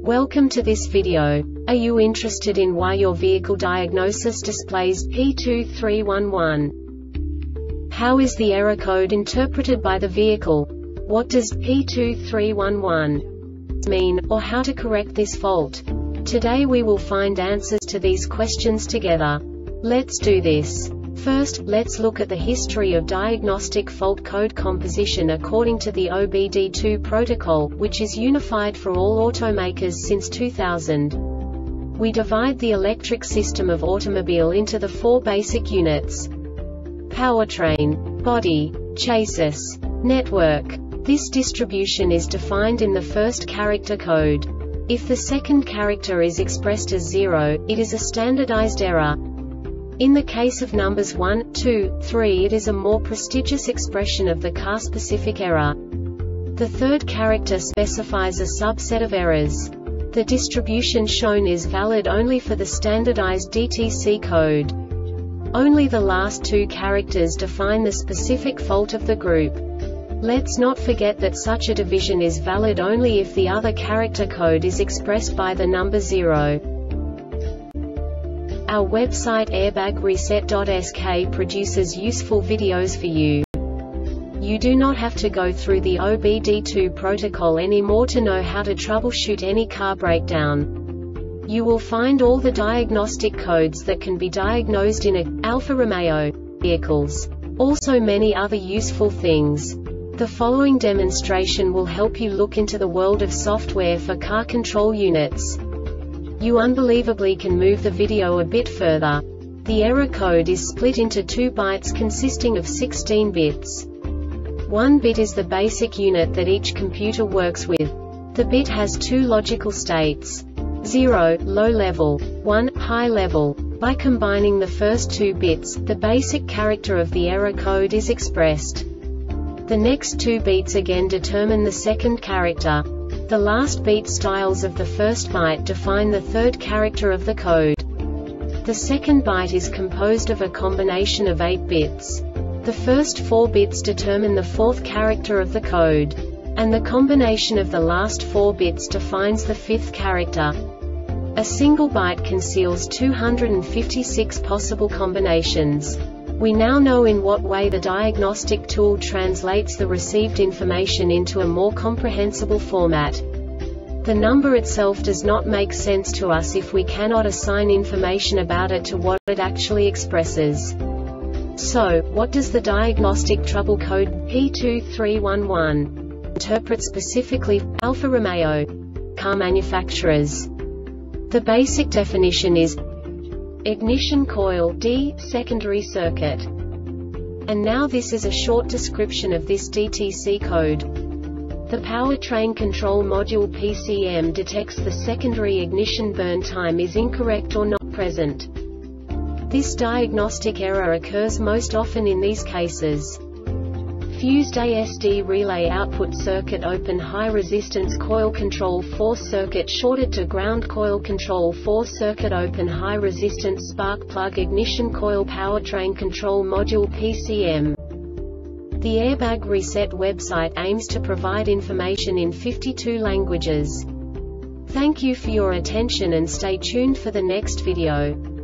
Welcome to this video. Are you interested in why your vehicle diagnosis displays P2311? How is the error code interpreted by the vehicle? What does P2311 mean, or how to correct this fault? Today we will find answers to these questions together. Let's do this. First, let's look at the history of diagnostic fault code composition according to the OBD2 protocol, which is unified for all automakers since 2000. We divide the electric system of automobile into the four basic units: powertrain, body, chassis, network. This distribution is defined in the first character code. If the second character is expressed as 0, it is a standardized error. In the case of numbers 1, 2, 3, it is a more prestigious expression of the car-specific error. The third character specifies a subset of errors. The distribution shown is valid only for the standardized DTC code. Only the last two characters define the specific fault of the group. Let's not forget that such a division is valid only if the other character code is expressed by the number 0. Our website airbagreset.sk produces useful videos for you. You do not have to go through the OBD2 protocol anymore to know how to troubleshoot any car breakdown. You will find all the diagnostic codes that can be diagnosed in Alfa Romeo vehicles. Also many other useful things. The following demonstration will help you look into the world of software for car control units. You unbelievably can move the video a bit further. The error code is split into 2 bytes consisting of 16 bits. 1 bit is the basic unit that each computer works with. The bit has 2 logical states: 0, low level, 1, high level. By combining the first 2 bits, the basic character of the error code is expressed. The next 2 beats again determine the second character. The last beat styles of the first byte define the third character of the code. The second byte is composed of a combination of 8 bits. The first 4 bits determine the fourth character of the code. And the combination of the last 4 bits defines the fifth character. A single byte conceals 256 possible combinations. We now know in what way the diagnostic tool translates the received information into a more comprehensible format. The number itself does not make sense to us if we cannot assign information about it to what it actually expresses. So, what does the diagnostic trouble code P2311 interpret specifically for Alfa Romeo car manufacturers? The basic definition is ignition coil D, secondary circuit. And now this is a short description of this DTC code. The powertrain control module PCM detects the secondary ignition burn time is incorrect or not present. This diagnostic error occurs most often in these cases: fused ASD relay output circuit open, high resistance coil control force circuit shorted to ground, coil control force circuit open, high resistance spark plug ignition coil, powertrain control module PCM. The Airbag Reset website aims to provide information in 52 languages. Thank you for your attention and stay tuned for the next video.